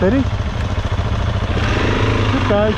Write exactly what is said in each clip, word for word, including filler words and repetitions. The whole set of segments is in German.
Fertig? Bis gleich.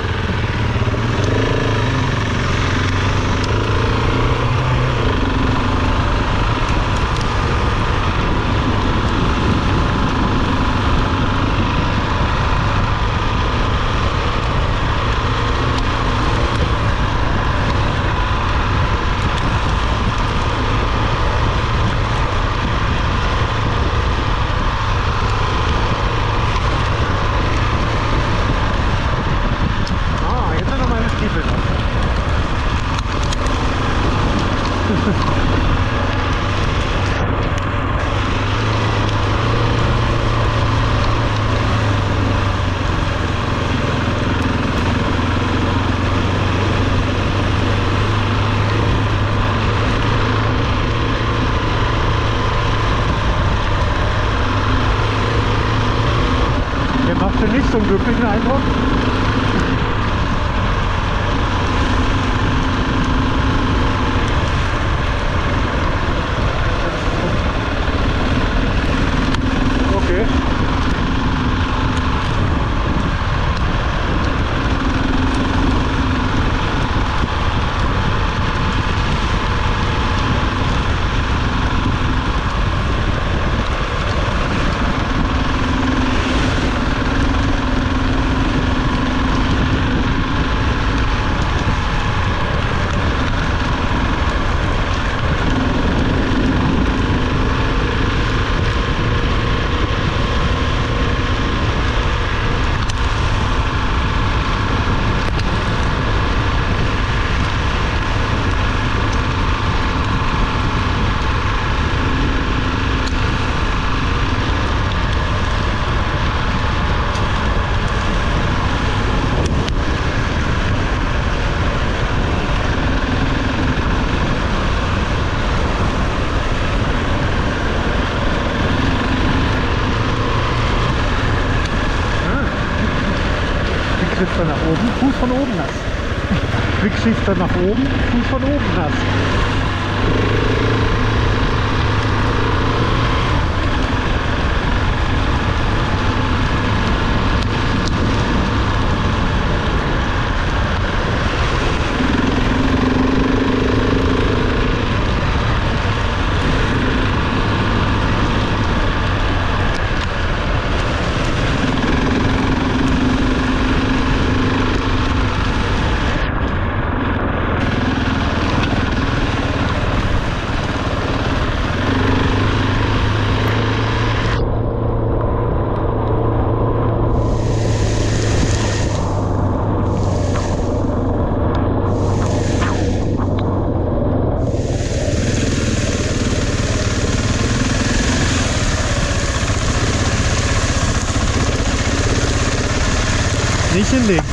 Nicht so einen glücklichen Eindruck. Okay. Quickshifter nach oben, Fuß von oben nass. Quickshifter nach oben, Fuß von oben nass. Nicht hinlegen.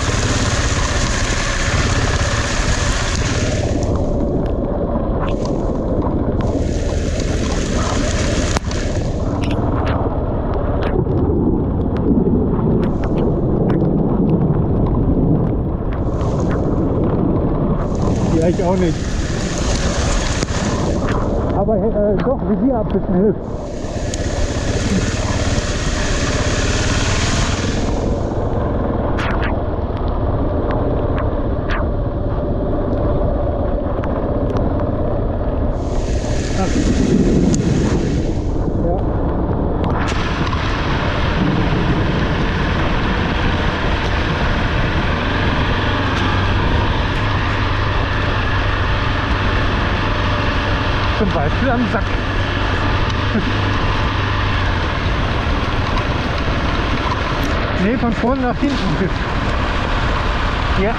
Ja, ich auch nicht. Aber äh, doch, Visier abwischen hilft. Zum Beispiel am Sack. Ne, von vorne nach hinten. Ja.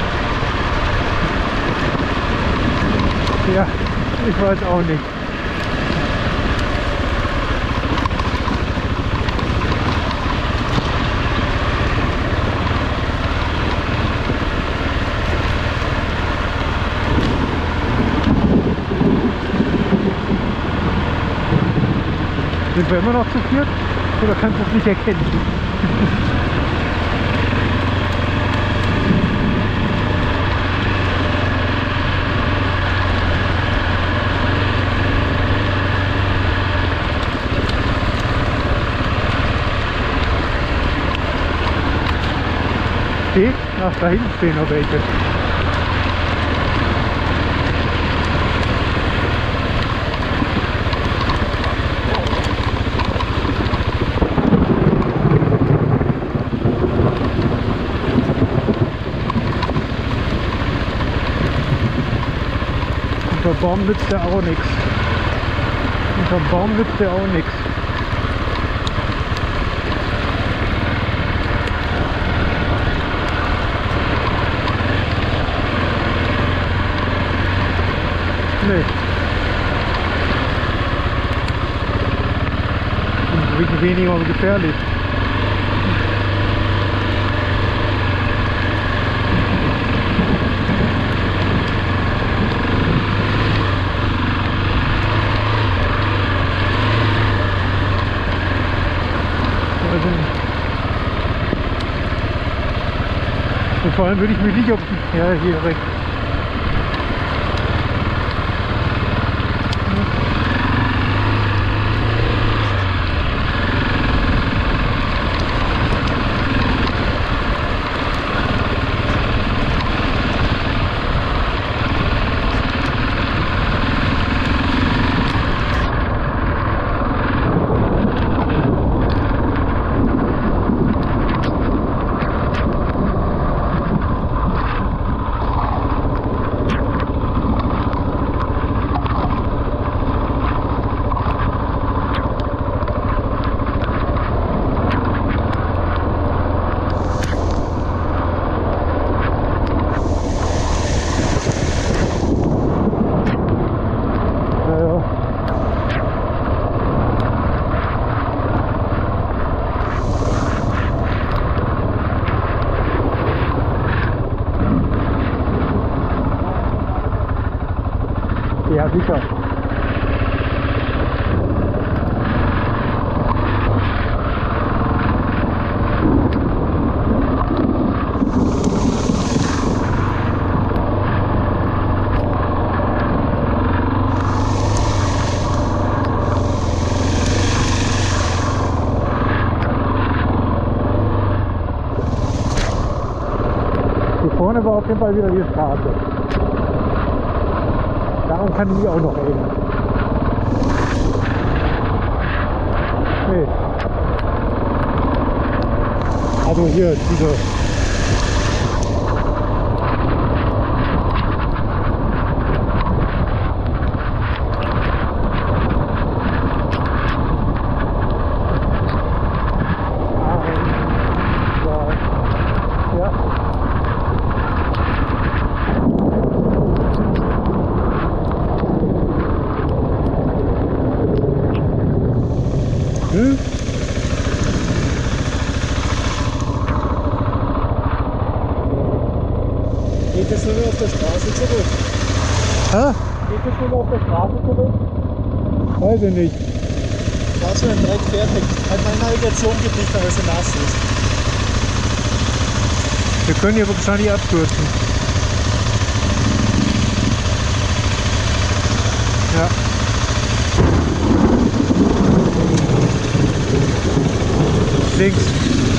Ja, ich weiß auch nicht. Sind wir immer noch zu viert? Oder kannst du es nicht erkennen? Sieh, ach, da hinten stehen noch welche. Unter Baum nützt der auch nichts. Unter Baum nützt der auch nichts. Nee. Und ein bisschen weniger gefährlich. Also, und vor allem würde ich mich nicht auf die, ja, hier rechts. Ja, sicher. Hier vorne war auf jeden Fall wieder die Straße. Darum kann ich mich auch noch erinnern. Nee. Also hier, diese... Ja. Hm? Geht das nur noch auf der Straße zurück? Hä? Geht das nur noch auf der Straße zurück? Weiß ich nicht. War so ein Dreck fertig. Halt meine Navigation geht nicht mehr, weil sie nass ist. Wir können hier wahrscheinlich abstürzen. Ja. Links.